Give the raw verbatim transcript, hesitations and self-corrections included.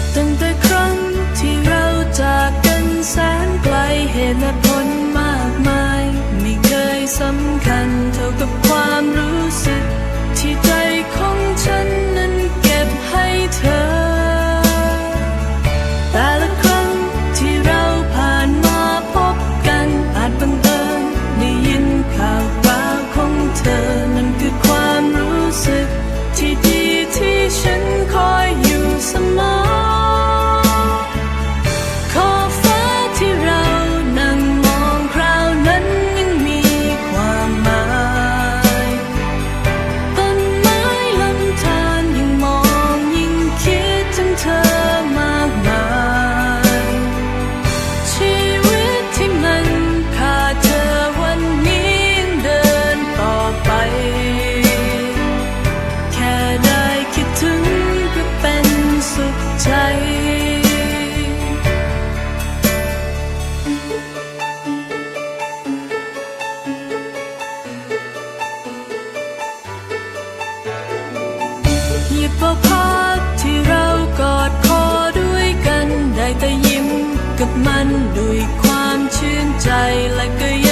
ตั้งแต่ครั้งที่เราจากกันแสนไกลเหตุและผลมากมายไม่เคยสำคัญเท่ากับความรู้สึกที่ใจของฉันนั้นเก็บให้เธอแต่ละครั้งที่เราผ่านมาพบกันอาจบังเอิญได้ยินข่าวคราวของเธอนั่นคือความรู้สึกที่ดีที่ฉันคอยอยู่เสมอขอบฟ้าที่เรานั่งมองคราวนั้นยังมีความหมายต้นไม้ลำธารยิ่งมองยิ่งคิดถึงเธอมากมายชีวิตที่มันขาดเธอวันนี้ยังเดินต่อไปแค่ได้คิดถึงก็เป็นสุขใจหยิบเอาภาพที่เรากอดคอด้วยกันได้แต่ยิ้มกับมันด้วยความชื่นใจและก็